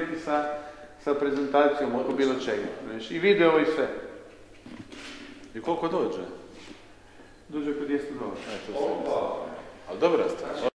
krenuti sa prezentacijom oko bilo čega. I video i sve. I koliko dođe? Dođe oko $200. Ali dobra stvar.